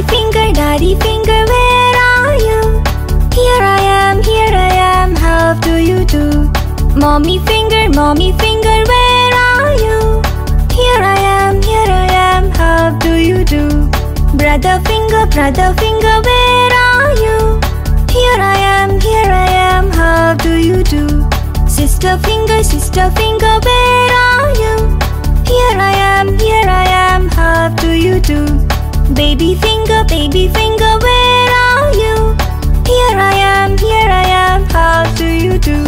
daddy finger, where are you? Here I am, how do you do? Mommy finger, where are you? Here I am, how do you do? Brother finger, where are you? Here I am, how do you do? Sister finger, where are you? Here I am, how do you do? Baby finger, where are you? Here I am, how do you do?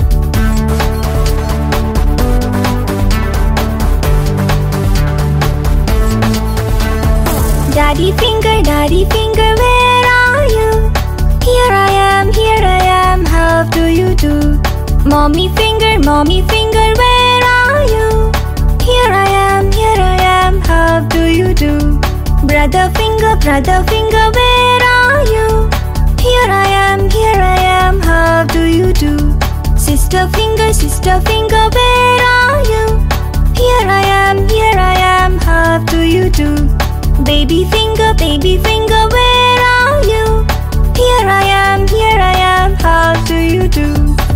Daddy finger, where are you? Here I am, how do you do? Mommy finger, where are you? Here I am, how do you do? Brother finger, where are you? Here I am, how do you do? Sister finger, where are you? Here I am, how do you do? Baby finger, where are you? Here I am, how do you do?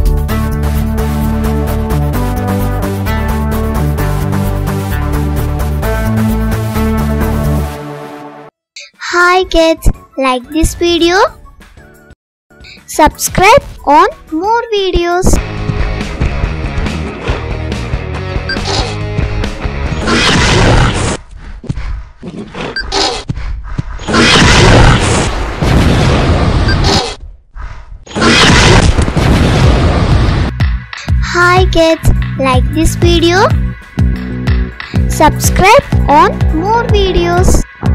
Hi kids, like this video? Subscribe on more videos. Hi kids, like this video? Subscribe on more videos.